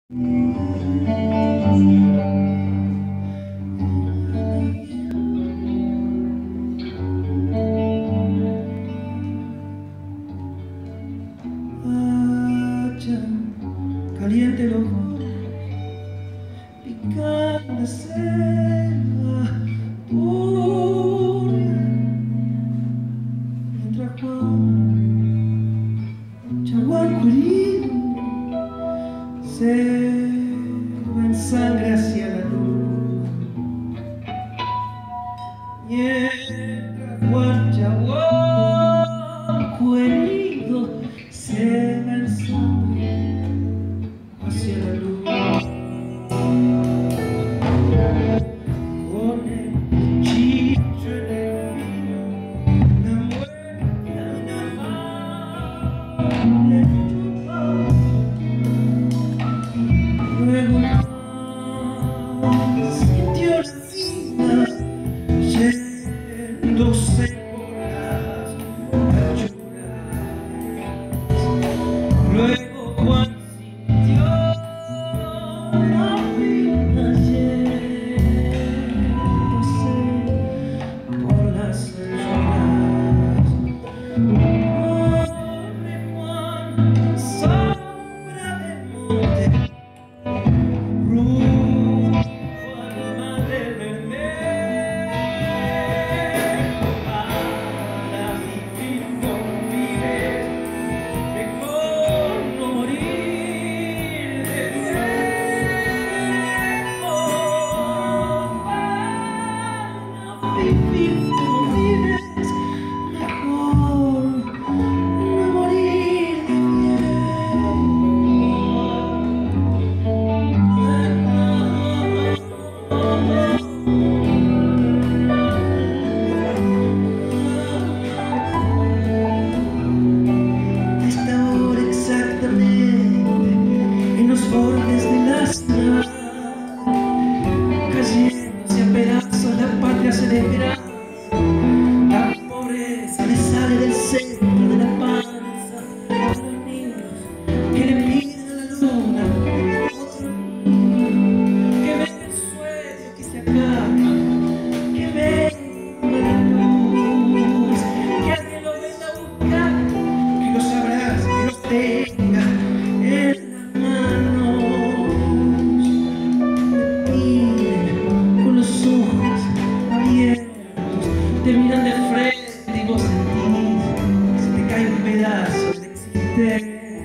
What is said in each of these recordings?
Caliente el ojo, picando la selva turbia, mientras Juan Chaguarco herido se va en sangre hacia la luz. Mientras Juan Chaguarco herido se va en sangre hacia la luz. Con el cuchillo en el vino, la muerte a una mano le chupa. Luego sintió la vida yéndose por las achuras. Luego Juan sintió la vida yéndose por las achuras. Pobre Juan, sombra del monte, rumbo a la madre Bermejo. Para vivir no vives, mejor no morir de viejo. Para vivir no vives, mejor no morir de viejo. A esta hora exactamente, en los bordes de la ciudad, cayéndose a pedazos, la patria se desgracia. La pobreza le sale del centro de la panza a los niños que le piden a la luna, otros niños que ven el sueño que se acaba, que ven la luz, que alguien los venga a buscar, que los abrace, que los tenga en las manos. Te miran con los ojos abiertos, te miran de frente y vos sentís que se te cae un pedazo de existencia.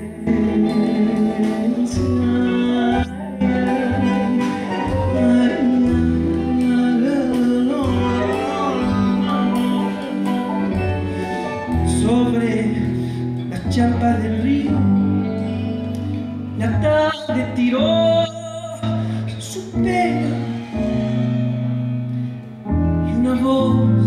Sobre las champas del río, la tarde tiró su pelo y una voz